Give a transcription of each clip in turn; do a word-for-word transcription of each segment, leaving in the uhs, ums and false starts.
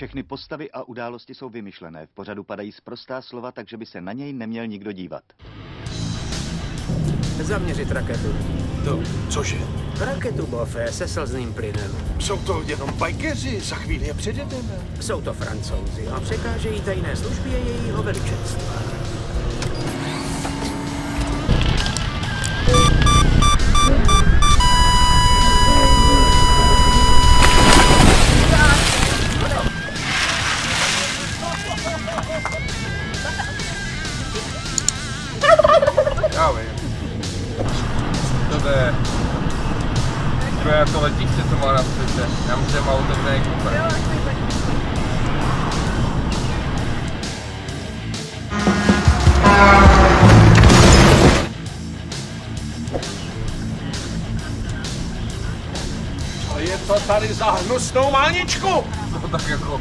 Všechny postavy a události jsou vymyšlené. V pořadu padají sprostá slova, takže by se na něj neměl nikdo dívat. Zaměřit raketu. No, cože? Raketu, bofe, se slzným plynem. Jsou to jenom bajkeři, za chvíli je předjedeme. Jsou to Francouzi a překážejí tajné službě jejího veličenstva. Já vím. To je... To je jako letiště, co má na střeše. Já myslím, že má otevřený kupec. Co je to tady za hnusnou máničku? No tak jako...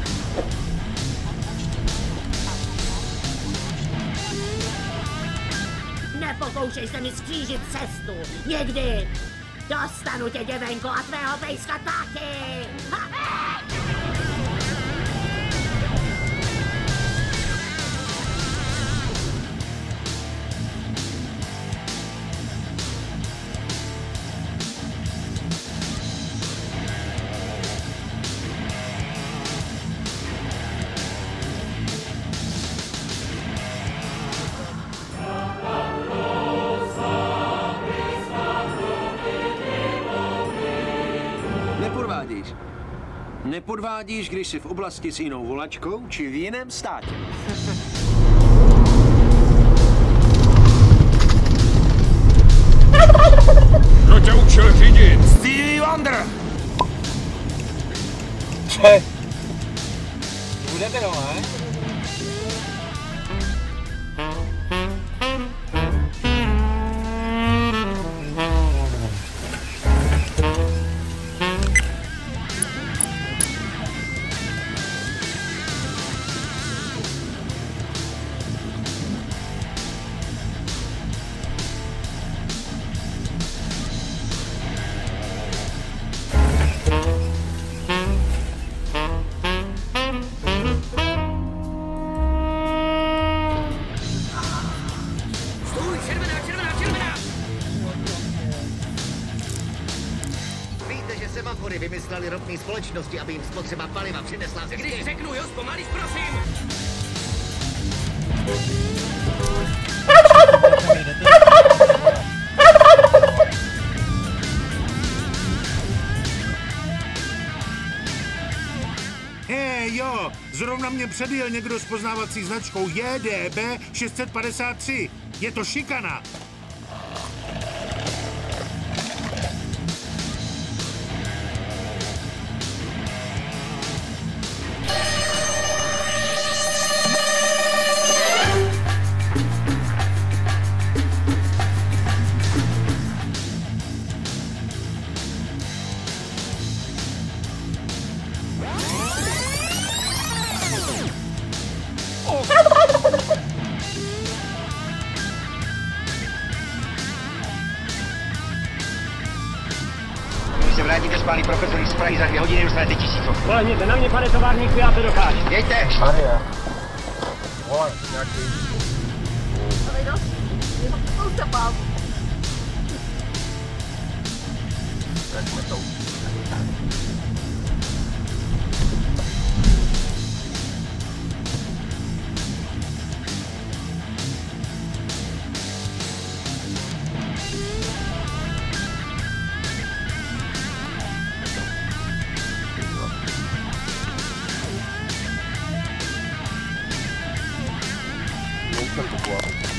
Nepokoušej se mi skřížit cestu. Někdy. Dostanu tě, děvenko, a tvého pejska taky. Ha! Nepodvádíš. Nepodvádíš, když jsi v oblasti s jinou volačkou či v jiném státě. Kdo tě učil řídit? Stevie Wonder! Če? Budete doma, ne? Semafory vymysleli ropné společnosti, aby jim spotřeba paliva přinesla ze Když řeknu jo, zpomalíš, prosím! Hej, jo, zrovna mě předjel někdo s poznávací značkou J D B šest set padesát tři. Je to šikana. Když se vrátíte spálí profesory z Prahy za dvě hodiny, dostanete tisícov. Spolehněte na mě, pane továrníku, já to dokážu. Jeďte! Maria. Volám si nějaký... Ale dost, je to spousta pálů. Tak jsme to. Jsem to